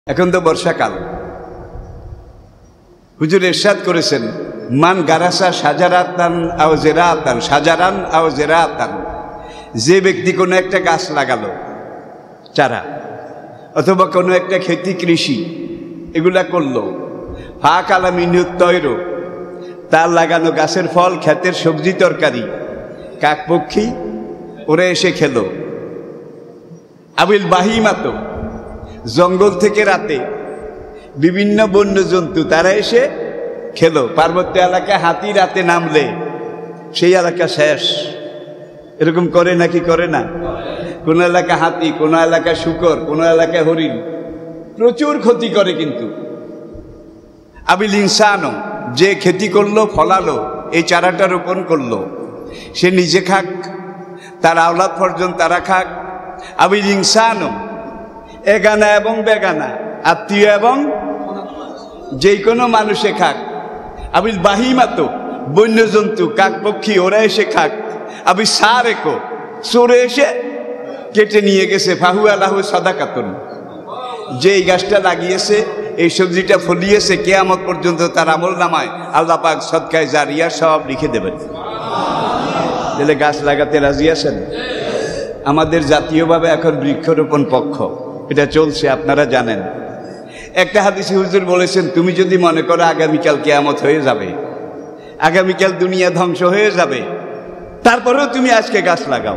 এখন তো বর্ষাকাল। হুজুর ইরশাদ করেছেন, মান গারাসা সাজারাতান আও জিরাতান, সাজারান আও জিরাতান, যে ব্যক্তি কোনো একটা গাছ লাগালো, চারা, অথবা কোনো একটা খেতি কৃষি এগুলা করলো, ফা কালামিনু তৈর, তার লাগানো গাছের ফল, ক্ষেতের সবজি তরকারি কাকপক্ষী ওরা এসে খেলো। আবিল বাহিমাত, জঙ্গল থেকে রাতে বিভিন্ন বন্যজন্তু তারা এসে খেলো। পার্বত্য এলাকায় হাতি রাতে নামলে সেই এলাকা শেষ। এরকম করে নাকি করে না? কোন এলাকা হাতি, কোন এলাকায় শুকর, কোন এলাকায় হরিণ, প্রচুর ক্ষতি করে। কিন্তু আবিল ইনসানও, যে খেতি করলো, ফলালো, এই চারাটা রোপণ করলো, সে নিজে খাক, তার আওলাদ পর্যন্ত তারা খাক। আবিল ইনসানও, এগানা এবং বেগানা, আত্মীয় এবং যে কোনো মানুষে খাক। আবিল বাহিমাত, বন্যজন্তু কাকপক্ষী ওরা এসে খাক। আবি সারেকো, চোরে এসে কেটে নিয়ে গেছে। ফাহু আলাহু সাদাকাতুন, যে এই গাছটা লাগিয়েছে, এই সবজিটা ফলিয়েছে, কিয়ামত পর্যন্ত তার আমল নামায় আল্লাহ পাক সদকায়ে জারিয়া সব লিখে দেবেন। তাহলে গাছ লাগাতে রাজি আছেন? আমাদের জাতীয়ভাবে এখন বৃক্ষরোপণ পক্ষ, এটা চলছে, আপনারা জানেন। একটা হাদিসে হুজুর বলেছেন, তুমি যদি মনে করো আগামীকাল কিয়ামত হয়ে যাবে, আগামীকাল দুনিয়া ধ্বংস হয়ে যাবে, তারপরেও তুমি আজকে গাছ লাগাও,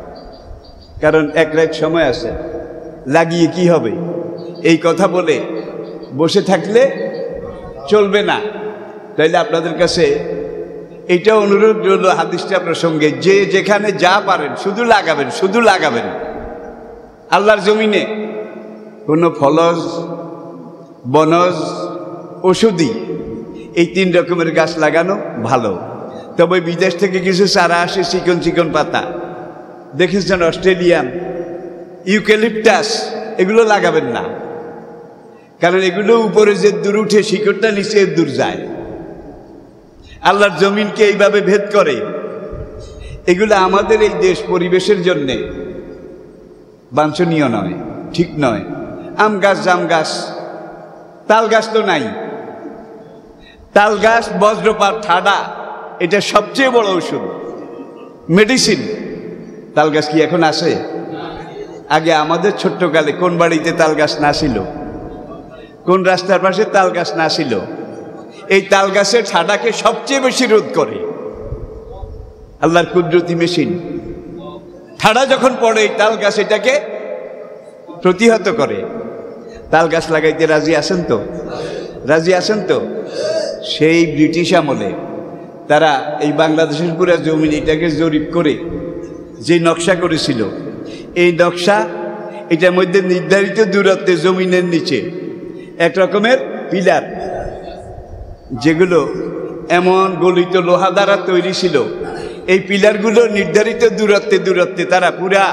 কারণ এক রাত সময় আছে, লাগিয়ে কি হবে? এই কথা বলে বসে থাকলে চলবে না। তাইলে আপনাদের কাছে এইটা অনুরোধ রইল হাদিসটা প্রসঙ্গে, যে যেখানে যা পারেন শুধু লাগাবেন, শুধু লাগাবেন। আল্লাহর জমিনে কোনো ফলজ, বনজ, ওষুধি, এই 3 রকমের গাছ লাগানো ভালো। তবে বিদেশ থেকে কিছু চারা আসে, চিকন চিকন পাতা, দেখেছেন, অস্ট্রেলিয়ান, ইউক্যালিপটাস, এগুলো লাগাবেন না, কারণ এগুলো উপরে যে দূর উঠে, শিকড়টা নিচে দূর যায়। আল্লাহর জমিনকে এইভাবে ভেদ করে। এগুলো আমাদের এই দেশ পরিবেশের জন্যে বাঞ্ছনীয় নয়, ঠিক নয়। আম গাছ, জাম গাছ, তাল গাছ তো নাই। তাল গাছ, বজ্রপাত, ঠাডা, এটা সবচেয়ে বড় ওষুধ, মেডিসিন। তাল গাছ কি এখন আসে? আগে আমাদের ছোট্টকালে কোন বাড়িতে তাল গাছ না ছিল? কোন রাস্তার পাশে তাল গাছ না ছিল? এই তাল গাছের ঠাডাকে সবচেয়ে বেশি রোধ করে আল্লাহর কুদরতি মেশিন। ঠাডা যখন পড়ে, এই তাল গাছ এটাকে প্রতিহত করে। তাল গাছ লাগাইতে রাজি আছেন তো? রাজি আছেন তো? সেই ব্রিটিশ আমলে তারা এই বাংলাদেশের পুরো জমিন এটাকে জরিপ করে যে নকশা করেছিল, এই নকশা, এটার মধ্যে নির্ধারিত দূরত্বে জমিনের নিচে এক রকমের পিলার, যেগুলো এমন গলিত লোহা দ্বারা তৈরি ছিল, এই পিলারগুলো নির্ধারিত দূরত্বে দূরত্বে তারা পুরা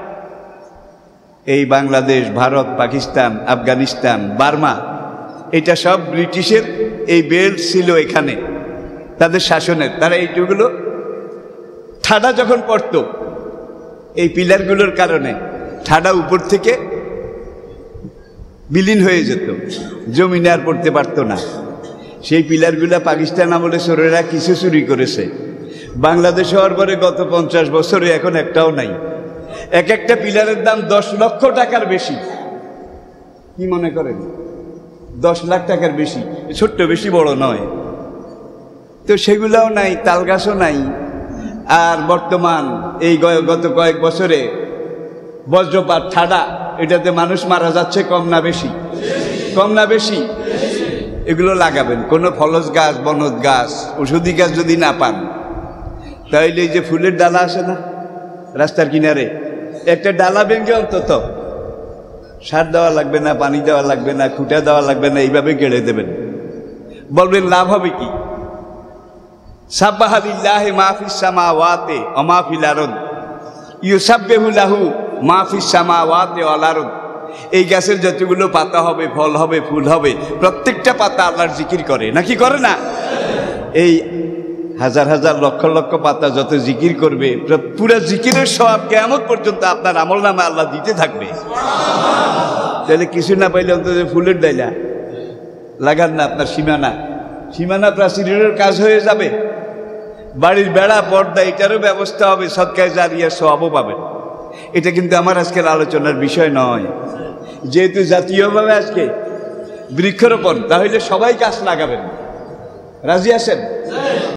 এই বাংলাদেশ, ভারত, পাকিস্তান, আফগানিস্তান, বার্মা, এটা সব ব্রিটিশের এই বেল্ট ছিল এখানে, তাদের শাসনের। তারা এইগুলো ঠাডা যখন পড়তো, এই পিলারগুলোর কারণে ঠাডা উপর থেকে বিলীন হয়ে যেত, জমিনে আর পড়তে পারতো না। সেই পিলারগুলা পাকিস্তান আমলে চোরেরা কিছু চুরি করেছে। বাংলাদেশ হওয়ার পরে গত 50 বছরে এখন একটাও নাই। এক একটা পিলারের দাম 10 লক্ষ টাকার বেশি। কি মনে করেন? 10 লাখ টাকার বেশি, ছোট্ট, বেশি বড় নয়। তো সেগুলাও নাই, তাল গাছও নাই। আর বর্তমান এই গত কয়েক বছরে বজ্রপাত, ঠাডা, এটাতে মানুষ মারা যাচ্ছে কম না বেশি? কম না বেশি? এগুলো লাগাবেন। কোনো ফলজ গাছ, বনজ গাছ, ওষুধি গাছ যদি না পান, তাইলে এই যে ফুলের ডালা আসে না রাস্তার কিনারে, একটা ডালা ভেঙে অন্তত সার দেওয়া লাগবে না, পানি দেওয়া লাগবে না, খুঁটা দেওয়া লাগবে না, এইভাবে গেড়ে দেবেন। বলবেন লাভ হবে কি? সাব্বাহা লিল্লাহি মা ফিস সামাওয়াতি ওয়া মা ফিল আরদ ইউসাব্বিহু লাহু মা ফিস সামাওয়াতি ওয়াল আরদ। এই গাছের যতগুলো পাতা হবে, ফল হবে, ফুল হবে, প্রত্যেকটা পাতা আল্লাহর জিকির করে, নাকি করে না? এই হাজার হাজার লক্ষ লক্ষ পাতা যত জিকির করবে, পুরো জিকিরের সওয়াব কিয়ামত পর্যন্ত আপনার আমলনামায় আল্লাহ দিতে থাকবে। তাহলে কিছু না পাইলে অন্তত ফুলের ডাইলা লাগান না, আপনার সীমানা প্রাচীরের কাজ হয়ে যাবে। বাড়ির বেড়া পর্দা এটারও ব্যবস্থা হবে, সদকায়ে জারিয়া সওয়াবও পাবেন। এটা কিন্তু আমার আজকের আলোচনার বিষয় নয়। যেহেতু জাতীয়ভাবে আজকে বৃক্ষরোপণ, তাহলে সবাই গাছ লাগাবেন। রাজি আছেন?